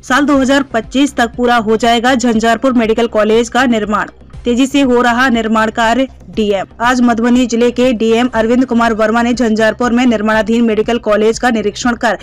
साल 2025 तक पूरा हो जाएगा झंझारपुर मेडिकल कॉलेज का निर्माण। तेजी से हो रहा निर्माण कार्य। डीएम आज मधुबनी जिले के डीएम अरविंद कुमार वर्मा ने झंझारपुर में निर्माणाधीन मेडिकल कॉलेज का निरीक्षण कर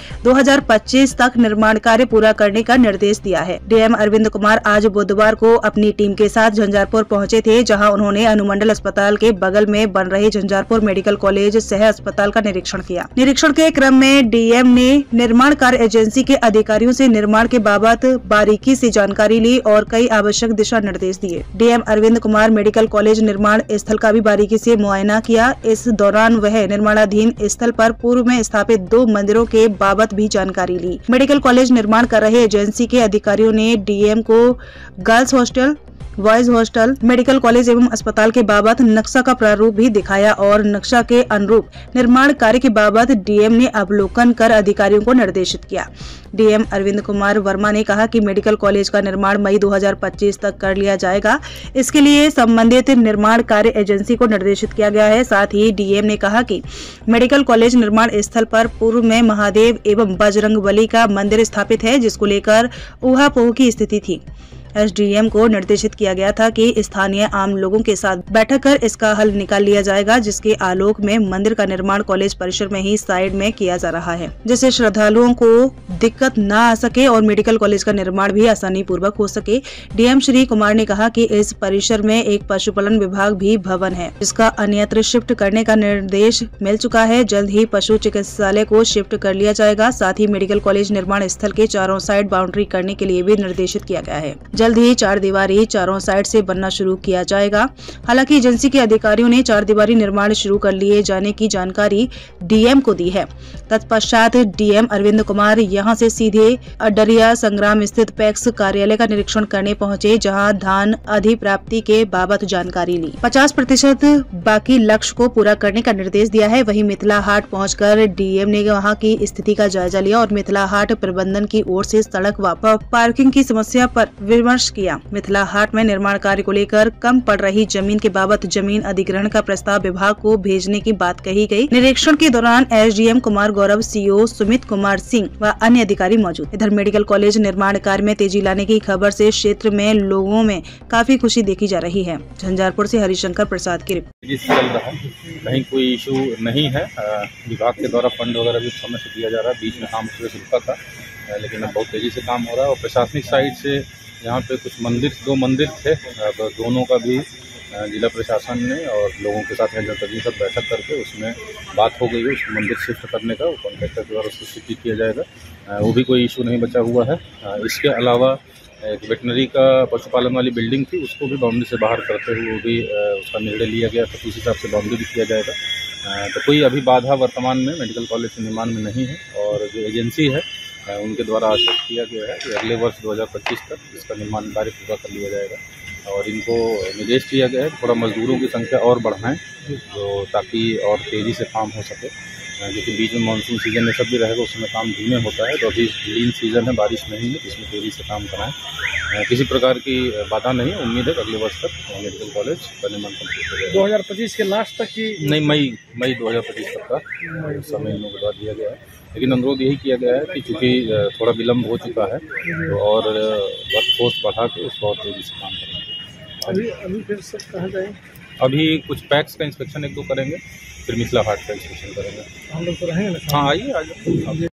2025 तक निर्माण कार्य पूरा करने का निर्देश दिया है। डीएम अरविंद कुमार आज बुधवार को अपनी टीम के साथ झंझारपुर पहुंचे थे, जहां उन्होंने अनुमंडल अस्पताल के बगल में बन रहे झंझारपुर मेडिकल कॉलेज सह अस्पताल का निरीक्षण किया। निरीक्षण के क्रम में डीएम ने निर्माण कार्य एजेंसी के अधिकारियों से निर्माण के बाबत बारीकी से जानकारी ली और कई आवश्यक दिशा निर्देश दिए। DM Arvind Kumar medical college निर्माण स्थल का भी बारीकी से मुआयना किया। इस दौरान वह निर्माणाधीन स्थल पर पूर्व में स्थापित 2 मंदिरों के बाबत भी जानकारी ली। मेडिकल कॉलेज निर्माण कर रहे एजेंसी के अधिकारियों ने डीएम को girls hostel, boys hostel, medical college एवं अस्पताल के बाबत नक्शा का प्रारूप भी दिखाया और नक्शा के अनुरूप निर्माण कार्य के बाबत डीएम ने अवलोकन कर अधिकारियों को निर्देशित किया। डीएम अरविंद कुमार वर्मा ने कहा कि मेडिकल कॉलेज का निर्माण मई 2025 तक कर लिया जाएगा। इसके लिए संबंधित निर्माण कार्य एजेंसी को निर्देशित किया गया है। साथ ही डीएम ने कहा कि मेडिकल कॉलेज निर्माण स्थल पर पूर्व में महादेव एवं बजरंगबली का मंदिर स्थापित है, जिसको लेकर ऊहापोह की स्थिति थी। एसडीएम को निर्देशित किया गया था कि स्थानीय आम लोगों के साथ बैठक कर इसका हल निकाल लिया जाएगा, जिसके आलोक में मंदिर का निर्माण कॉलेज परिसर में ही साइड में किया जा रहा है, जिससे श्रद्धालुओं को दिक्कत न आ सके और मेडिकल कॉलेज का निर्माण भी आसानी पूर्वक हो सके। डीएम श्री कुमार ने कहा कि इस परिसर में एक पशुपालन विभाग भी भवन है, जिसका अन्यत्र शिफ्ट करने का निर्देश मिल चुका है। जल्द ही पशु चिकित्सालय को शिफ्ट कर लिया जाएगा। साथ ही मेडिकल कॉलेज निर्माण स्थल के चारों साइड बाउंड्री करने के लिए भी निर्देशित किया गया है। जल्द ही 4 दीवारी चारों साइड से बनना शुरू किया जाएगा। हालांकि एजेंसी के अधिकारियों ने 4 दीवारी निर्माण शुरू कर लिए जाने की जानकारी डीएम को दी है। तत्पश्चात डीएम अरविंद कुमार यहां से सीधे अडरिया संग्राम स्थित पैक्स कार्यालय का निरीक्षण करने पहुंचे, जहां धान अधिप्राप्ति के बाबत जानकारी ली। 50% बाकी लक्ष्य को पूरा करने का निर्देश दिया है। वहीं मिथिला हाट पहुंचकर डीएम ने वहां की स्थिति का जायजा लिया और मिथिला हाट प्रबंधन की ओर से सड़क व पार्किंग की समस्या पर विमर्श किया। मिथिला हाट में निर्माण कार्य को लेकर कम पड़ रही जमीन के बाबत जमीन अधिग्रहण का प्रस्ताव विभाग को भेजने की बात कही गई। निरीक्षण के दौरान एसडीएम कुमार गौरव, सीओ सुमित कुमार सिंह व अन्य अधिकारी मौजूद। इधर मेडिकल कॉलेज निर्माण कार्य में तेजी लाने की खबर से क्षेत्र में लोगों में काफी खुशी देखी जा रही है। झंझारपुर से हरिशंकर प्रसाद की रिपोर्ट। चल रहा है, कहीं कोई इशू नहीं है। विभाग के द्वारा फंड वगैरह भी समय से दिया जा रहा है। बीच में काम रुका था, लेकिन अब बहुत तेजी से काम हो रहा है। और प्रशासनिक साइड से यहाँ पे कुछ 2 मंदिर थे, अब दोनों का भी जिला प्रशासन ने और लोगों के साथ जनप्रतिनिधि सब बैठक करके उसमें बात हो गई है। उस मंदिर शिफ्ट करने का कॉन्ट्रैक्टर द्वारा उसको शिफ्ट किया जाएगा। वो भी कोई इशू नहीं बचा हुआ है। इसके अलावा एक वेटनरी का पशुपालन वाली बिल्डिंग थी, उसको भी बाउंड्री से बाहर करते हुए वो भी उसका निर्णय लिया गया था, उस हिसाब से बाउंड्री भी किया जाएगा। तो कोई अभी बाधा वर्तमान में मेडिकल कॉलेज के निर्माण में नहीं है। और जो एजेंसी है उनके द्वारा आश्वस्त किया गया है कि अगले वर्ष 2025 तक इसका निर्माण कार्य पूरा कर लिया जाएगा। और इनको निर्देश दिया गया है थोड़ा मजदूरों की संख्या और बढ़ाएं, तो ताकि और तेज़ी से काम हो सके। क्योंकि बीच में मानसून सीजन में सब भी रहेगा, उसमें काम धीमे होता है। तो अभी लीन सीजन है, बारिश नहीं है, इसमें तेज़ी से काम कराएं। किसी प्रकार की बाधा नहीं है। उम्मीद है अगले वर्ष तक मेडिकल कॉलेज का निर्माण कंप्लीट हो जाएगा। 2025 के लास्ट तक की नहीं, मई 2025 तक का समय इन्होंने बता दिया गया है। लेकिन अनुरोध यही किया गया है कि चूँकि थोड़ा विलम्ब हो चुका है, तो और वर्कफोर्स बढ़ा के उसको और तेज़ी से काम करना है। अभी फिर से कहा जाए, अभी कुछ पैक्स का इंस्पेक्शन 1-2 करेंगे, फिर मिथिला हाट का इंस्पेक्शन करेंगे। हम लोग तो रहेंगे ना। हाँ, आइए।